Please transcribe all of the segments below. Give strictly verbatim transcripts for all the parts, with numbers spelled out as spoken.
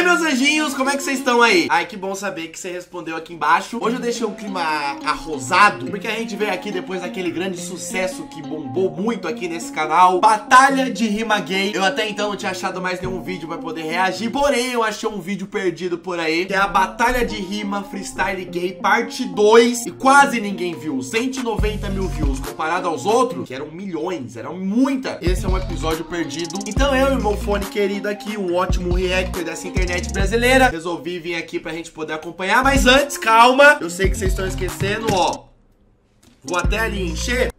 aí, meus anjinhos, como é que vocês estão aí? Ai, que bom saber que você respondeu aqui embaixo. Hoje eu deixei um clima arrosado, porque a gente veio aqui depois daquele grande sucesso que bombou muito aqui nesse canal, Batalha de Rima Gay. Eu até então não tinha achado mais nenhum vídeo pra poder reagir, porém eu achei um vídeo perdido por aí, que é a Batalha de Rima Freestyle Gay parte dois, e quase ninguém viu, cento e noventa mil views, comparado aos outros, que eram milhões, eram muita. Esse é um episódio perdido. Então eu e meu fone querido aqui, um ótimo reactor dessa internet brasileira, resolvi vir aqui pra gente poder acompanhar. Mas antes, calma, eu sei que vocês estão esquecendo, ó, vou até ali encher.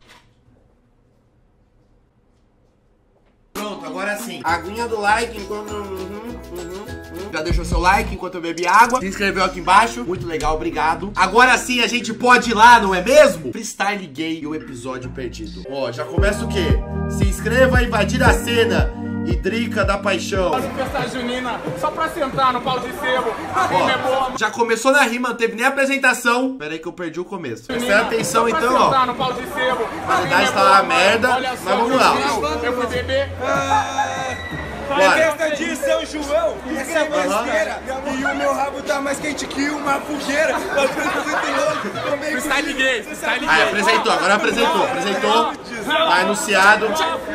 Pronto, agora sim. Aguinha do like enquanto... Uhum, uhum. Já deixou seu like enquanto eu bebi água, se inscreveu aqui embaixo, muito legal, obrigado. Agora sim a gente pode ir lá, não é mesmo? Freestyle Gay e o episódio perdido. Ó, já começa o quê? Se inscreva, invadir a cena e Drica da Paixão. Faz festa junina só pra sentar no pau de sebo. A rima é boa. Já começou na rima, não teve nem apresentação. Pera aí que eu perdi o começo. Presta atenção então, ó. No pau de sebo. A qualidade tá uma merda, mas vamos lá. Eu fui beber. Bora. Festa de São João, essa é besteira. E o meu rabo tá mais quente que uma fogueira. Freestyle Gay, freestyle Aí Gay. apresentou, agora apresentou, apresentou. Tá anunciado.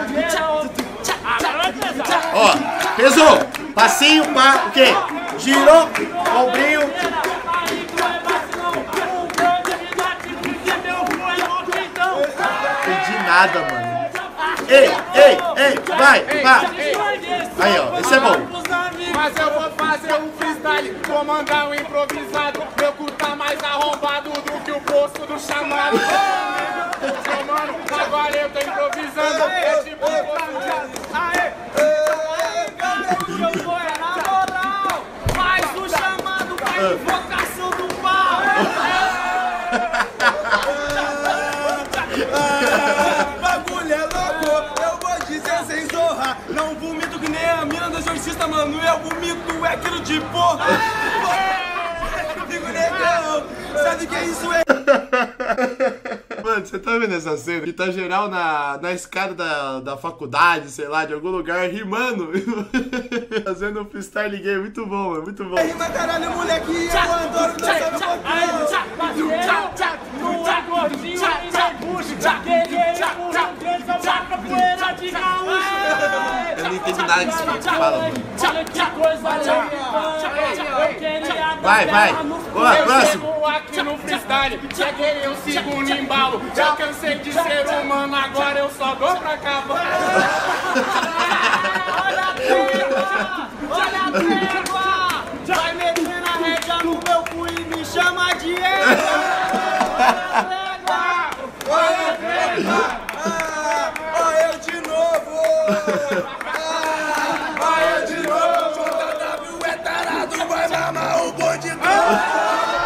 Ó, pesou. Passinho, pá, o quê? Girou, ombrinho. Entendi nada, mano. Ei, ei, ei, vai, vai. Aí, ó, esse é bom. Mas eu vou fazer um freestyle, vou mandar um improvisado. Meu cu tá mais arrombado do que o posto do chamado. Ô, mano, agora eu tô improvisando. É tipo um posto. Aê! Eu vou é na moral. Faz o chamado pra invocação do pau. Bagulho é louco, eu vou dizer sem zorra. Não vomito que nem a mina do exorcista, mano. Eu vomito é aquilo de porra. Digo negão, sabe o que é isso? É Mano, você tá vendo essa cena? Que tá geral na, na escada da, da faculdade, sei lá, de algum lugar, rimando. Fazendo um freestyle gay, muito bom, mano, muito bom. rima caralho, moleque, eu adoro dançar no pouquinho. Não é gordinho e nem bucho. Guerreiro por um grande, só marca poeira de gaúcho. Eu não entendi nada que você fala, mano. Olha que coisa legal. Vai, vai. Boa, próximo. Eu aqui no freestyle, cheguei, eu sigo no embalo. Já cansei de ser humano, agora eu só dou pra acabar. Olha a treva, olha a treva. Vai metendo a rédea no meu cu e me chama de égua. Olha a treva, olha eu de novo. Olha eu de novo. J W é tarado, vai mamar o bonde todo.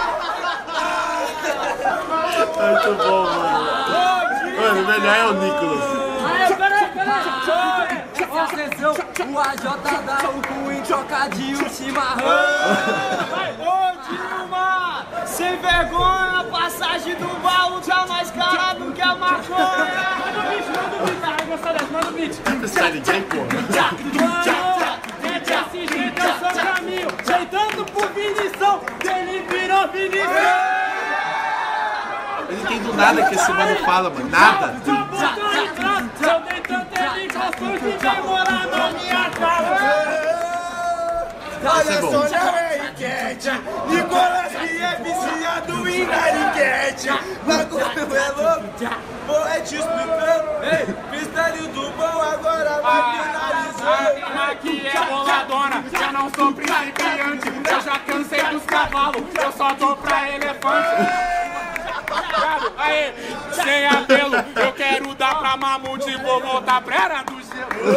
Muito bom, mano. Mano, o melhor é o Nicolas. Aí, peraí, peraí. Presta atenção, o A J dá o cu em troca de um chimarrão. Ô Dilma, sem vergonha, passagem do baú tá mais cara do que a maconha. Manda o beat, manda o beat, ai, gostou dessa, manda o beat. Freestyle gay, pô. É desse jeito eu sou caminho, jeitando por Vinição, ele virou Vinição. Eu não entendo nada que esse mano fala, mano. Nada. Eu dei tanta indicação que vem morar na minha casa. Olha só na enquete, Nicolas que é viciado em nariquete. Bagulho é louco, vou é te explicando. Freestyle do bom agora vai finalizar. A rima aqui é boladona, eu não sou principiante. Eu já cansei dos cavalos, eu só dou pra elefante. Aê, sem apelo, eu quero dar pra mamute e vou voltar pra era do gelo.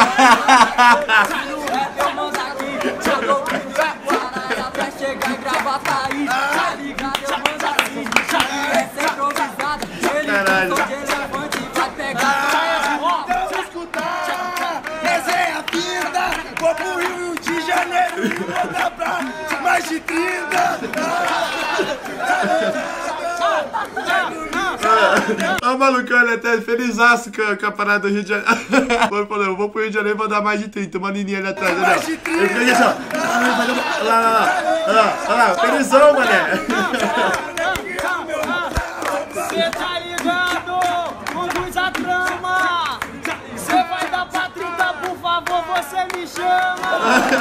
Eu mando aqui, já tô vindo da Guaraná pra chegar e gravar Thaís. Tá ligado? Eu mando assim, essa é improvisada. Ele gostou de elefante e vai pegar. Ó, Deixa eu escutar, resenha pinta. Vou pro Rio de Janeiro e voltar pra mais de trinta. Ó, o malucão, ele até felizaço com, com a parada do Rio de Janeiro. Ele falou, eu vou pro Rio de Janeiro e vou dar mais de trinta. Uma nininha ali atrás, olha lá. Eu fiquei assim, ó. Lá, lá, lá. Olha lá, olha lá. Felizão, mané. Cê tá ligado? Conduz a trama. Cê vai dar pra trinta, por favor, você me chama.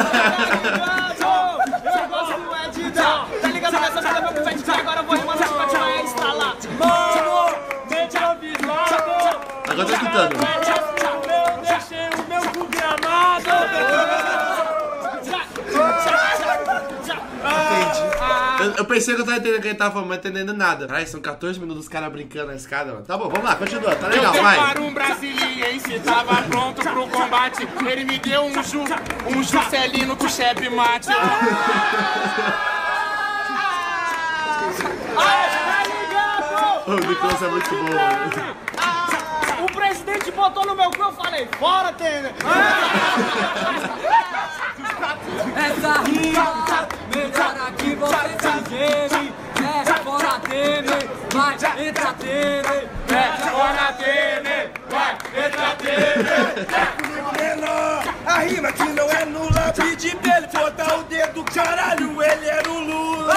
Tá ligado? Eu gosto é de dar. Tá ligado? Essa vida é meu pivete que agora eu vou rimando pra te vai instalar. Mano, mente avisado. Agora tô escutando. Eu deixei o meu cu gramado. Entendi. Eu, eu pensei que eu tava entendendo o que ele tava falando, mas não entendendo nada. Ai, são quatorze minutos os caras brincando na escada, mano. Tá bom, vamos lá, continua, tá legal, eu vai. para um brasiliense, tava pronto pro combate. Ele me deu um ju, um Juscelino com chefe mate. O Nicolas é muito bom, mano. O presidente botou no meu cu, eu falei, fora, Temer! Essa rima, melhor aqui você se geme. É, fora Temer, vai, entra Temer. É, fora Temer, vai, entra Temer. Menor, a rima que não é nula. Pedi pra ele botar o dedo, caralho, ele era o Lula.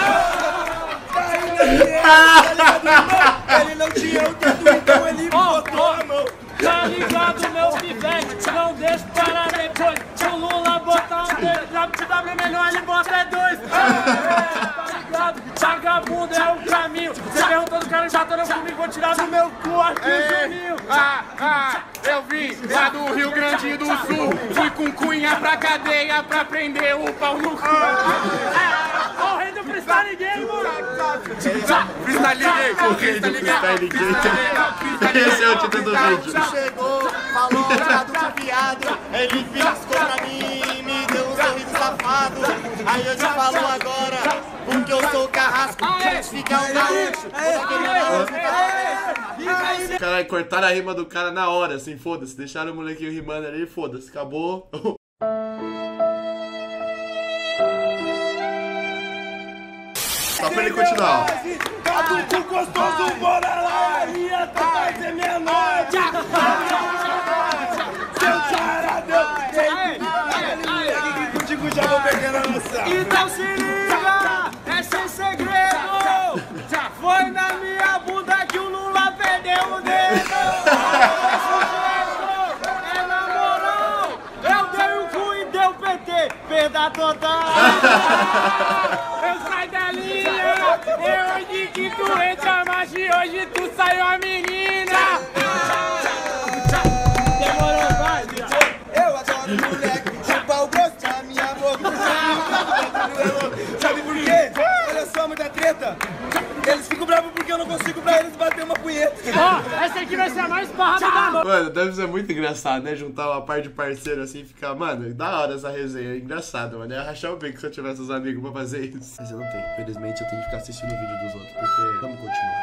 Ele não tinha o dedo, então ele botou a mão. Tá ligado, meu pivete? Não deixa parar depois. Se o Lula botar um dedo, já te dá melhor, ele bota é dois. Tá ligado? Vagabundo é o caminho. Você perguntou do cara já tá comigo, vou tirar do meu cu aqui o Juninho. Ah, ah, eu vim lá do Rio Grande do Sul. Fui com cunha pra cadeia pra prender o pau no cu. Ó, o rei do freestyle game, mano. Freestyle game, O rei do freestyle game. Esse é o título do vídeo. Chegou, falou lá do viado. Ele piscou pra mim, me deu um sorriso safado. Aí eu te falo agora, porque eu sou o carrasco. Fica um gaúcho. Caralho, cortaram a rima do cara na hora, assim, foda-se. Deixaram o molequinho rimando ali, foda-se, acabou. Só pra ele continuar, ó. Adulto gostoso, bora lá. E a tata é menor. Seu charadão. Ele contigo já vou pegar a nossa. Então se liga, é sem segredo. Foi na minha bunda que o Lula perdeu o dedo. É na moral, eu dei o cu e deu P T, perda total. Eu saí da linha, eu hoje que tu entra, mas hoje tu saiu a menina. Demorou, vai, Eu adoro moleque, chupa o gosto da minha boca. Sabe por quê? Olha só, muita treta. Eles ficam bravos porque eu não consigo pra eles bater uma punheta. Ó, essa aqui vai ser a mais barra da noite. Mano, deve ser muito engraçado, né? Juntar uma par de parceiro assim e ficar, mano, da hora essa resenha. É engraçado, mano. Eu ia rachar o bico se eu tivesse os amigos pra fazer isso. Mas eu não tenho. Infelizmente eu tenho que ficar assistindo o vídeo dos outros, porque vamos continuar.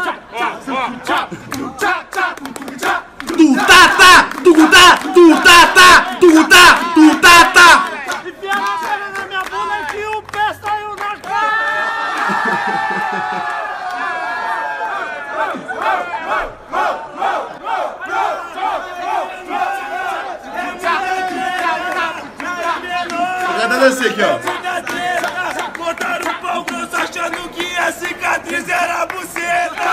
Tu tá, tá! Tu tá, tu tá, tá! Tu tá, tu tá, tá! Enfia a perna na minha bunda que o pé saiu na cara. Cada dança aqui, ó. Botaram o pau grosso achando que a cicatriz era a buceta.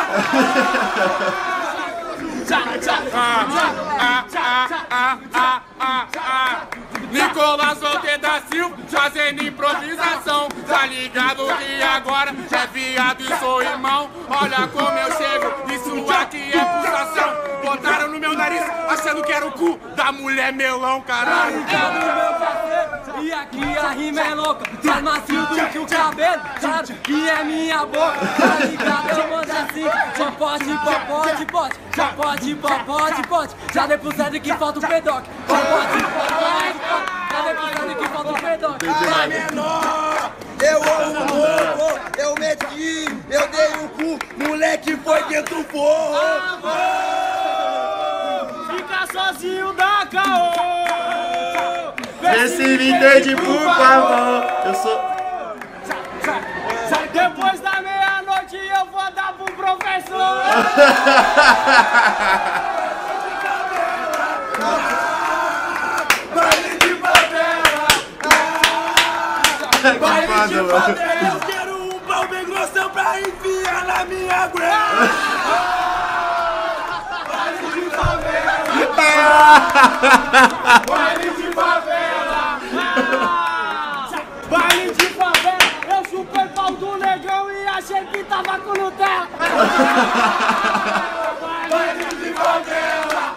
Nicolas Volter da Silva fazendo improvisação. Tá ligado que agora é viado e sou irmão. Olha como eu chego, isso aqui é pulsação. Botaram no meu nariz achando que era o cu da mulher melão, caralho. E aqui a rima é louca, mais macio do que o cabelo. Claro que é minha boca, tá ligado? Eu mando assim, popote, popote, pote. Popote, popote, pote. Já dei pro Zé que falta o pedoc. Popote, popote, pote. Já dei pro Zé que falta o pedoc. Ah, menor, eu amo louco, eu meti, eu dei o cu, moleque foi dentro do forro. Fica sozinho da caô. Vê se me entende, por favor. Eu sou... Depois da meia-noite eu vou dar pro professor. pessoa. Baile de favela. Baile de favela. Eu quero um pau bem grossão pra enfiar na minha grana. Baile de favela. Baile de favela. Baile de favela. Eu chupei pau do negão e achei que tava com Nutella. Baile de favela.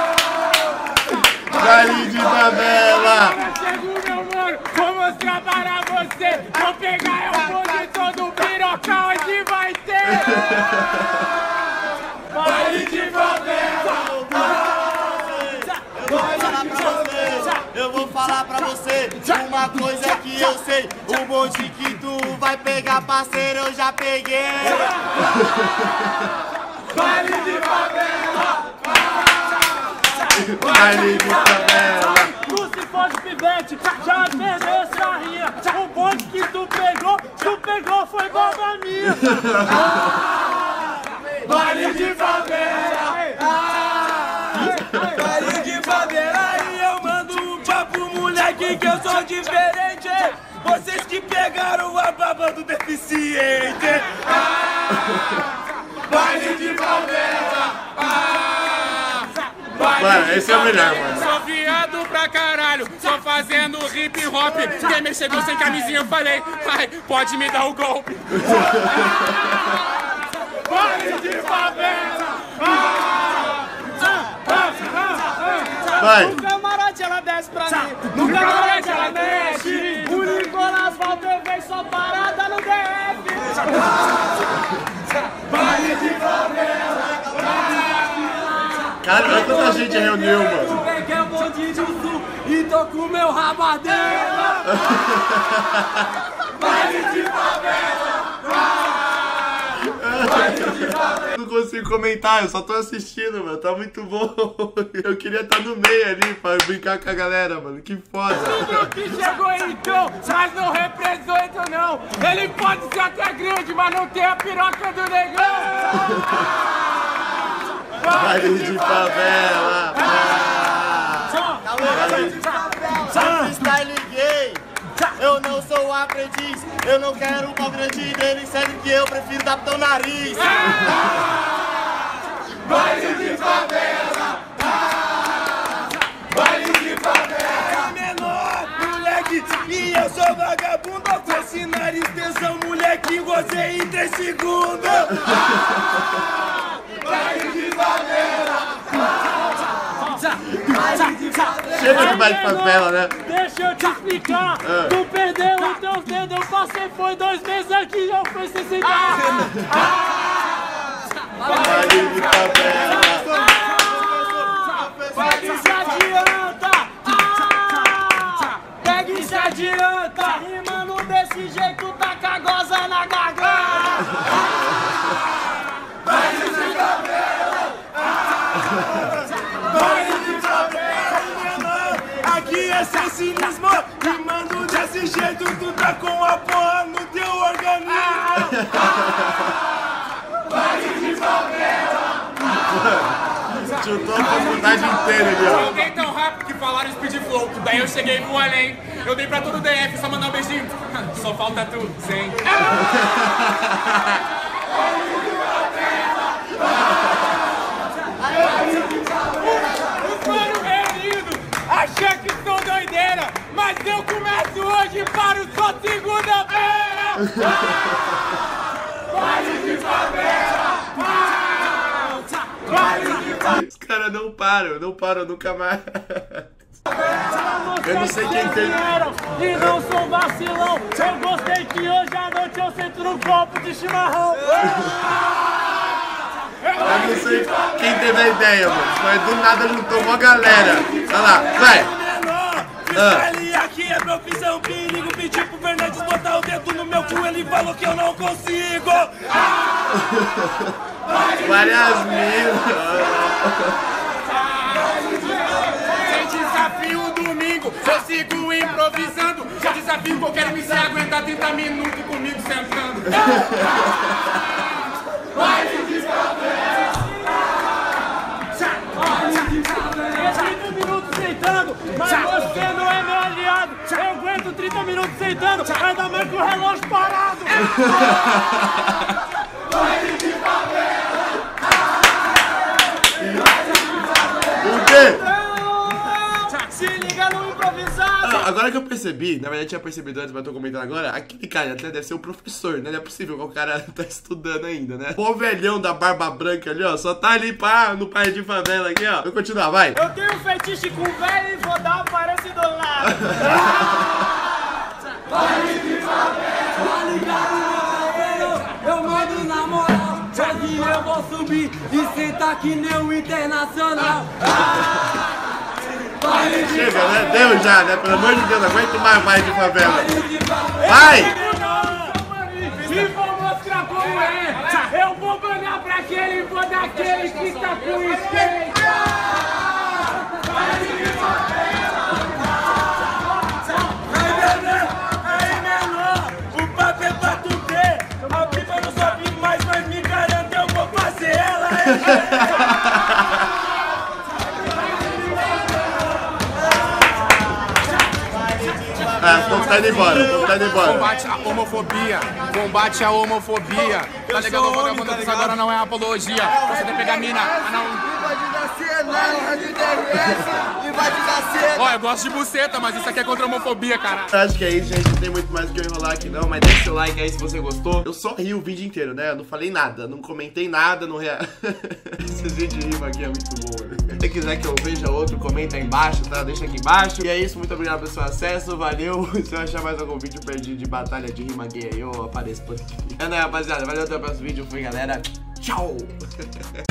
Baile de favela. Chegou, meu mano, vou mostrar para você. Vou pegar é o bonde todo pirocão, hoje vai ter. Baile de favela. Eu vou falar pra você uma coisa que eu sei. O bonde que tu vai pegar, parceiro, eu já peguei. Baile de favela. Baile de favela. Tu se fosse pivete, já perdeu essa rinha. O bonde que tu pegou, tu pegou, foi bomba minha. Baile de favela. Baile de favela. E eu mando um papo, moleque, que eu sou diferente. Vocês que pegaram a baba do deficiente. Baile de favela. Mano, esse é o melhor, mano. Sou viado pra caralho, só fazendo hip hop. Quem me chegou sem camisinha, eu falei, ai, pode me dar o golpe. Baile de favela. Vai. No camarote ela desce pra mim, no camarote ela mexe. O Nicolas Walter vem só parada no D F. Baile de favela. Cara, olha quanta gente reuniu, mano. Peguei o bonde do sul e tô com o meu rabadeiro. Baile de favela. Não consigo comentar, eu só tô assistindo, mano. Tá muito bom. Eu queria estar no meio ali pra brincar com a galera, mano. Que foda. Que chegou então, mas não representa não. Ele pode ser até grande, mas não tem a piroca do negão. Baile de favela. Baile de favela. Freestyle gay. Eu não sou aprendiz. Eu não quero um pau grande dele, sendo que eu prefiro dar pro teu nariz. Baile de favela. Baile de favela. Menor, moleque, e eu sou vagabundo. Com esse nariz tesão, moleque, você em três segundos. Baile de favela. Baile de favela. Chega de baile de favela, né? Deixa eu te explicar. Tu perdeu os teus dedos, eu passei foi dois meses aqui e eu fui sem cigarro. Baile de favela. Pega e se adianta. Pega e se adianta. Rimando desse jeito, tá cagosa na garganta. Baile de favela. Baile de favela. Menor, aqui é sem cinismo. Rimando desse jeito, tu tá com a porra no teu organismo. Baile de favela. Chutou a faculdade inteira ali, Eu ó. andei tão rápido que falaram speed flow, daí eu cheguei no além. Eu dei pra todo o D F, só mandar um beijinho. Só falta tu, zen. Os mano reunidos, achei que sou doideira, mas eu começo hoje e paro só segunda-feira. Baile de favela. Baile de favela. Os caras não param, não param nunca mais. Eu não sei quem tem. E não sou vacilão. Eu gostei que hoje à noite eu sento no copo de chimarrão. Eu não sei quem teve a ideia, mano. Mas do nada juntou uma galera. Olha lá, vai. Freestyle aqui é profissão, perigo. Pedi pro Fernandes botar o dedo no meu cu, ele falou que eu não consigo. Várias minas. Sem desafio domingo, eu sigo improvisando. Eu desafio qualquer M C aguentar trinta minutos comigo sentando. Baile de favela. Mas você não é meu aliado. Eu aguento trinta minutos sentando, ainda mais com o relógio parado. O quê? Se liga no improvisado. Ah, agora que eu percebi, na verdade eu tinha percebido antes, mas eu tô comentando agora, aquele cara até deve ser um professor, né? Não é possível que o cara tá estudando ainda, né? O velhão da barba branca ali, ó, só tá ali pá, no pai de favela aqui, ó. Vou continuar, vai. Eu tenho um fetiche com velho e vou dar aparece do lado. Tá ligado, eu mando na moral. Hoje eu vou subir e sentar que nem o Internacional. Chega, né? Deu já, né? Pelo amor de Deus, não aguento mais mais de favela. Vai! E vou mostrar como é. Eu vou banhar pra aquele e vou daquele que tá com skate. Aí, menor, o papo é pra tu ver. A pipa não sobe mais, mas me garante, eu vou fazer ela. Ah, o povo tá indo embora, o povo tá indo embora. Combate a homofobia, combate a homofobia. Tá ligado? O vagabundo disso agora não é apologia. Você tem que pegar mina, ah não. Ó, eu gosto de buceta, mas isso aqui é contra a homofobia, cara. Acho que é isso, gente. Não tem muito mais o que eu enrolar aqui não, mas deixa seu like aí se você gostou. Eu só ri o vídeo inteiro, né? Eu não falei nada, não comentei nada, não rea... Esses vídeos de rima aqui é muito bom, né? Se você quiser que eu veja outro, comenta aí embaixo, tá? Deixa aqui embaixo. E é isso, muito obrigado pelo seu acesso, valeu. Se eu achar mais algum vídeo perdido de batalha de rima gay aí, eu apareço por aqui. É, né, rapaziada? Valeu, até o próximo vídeo. Fui, galera. Tchau!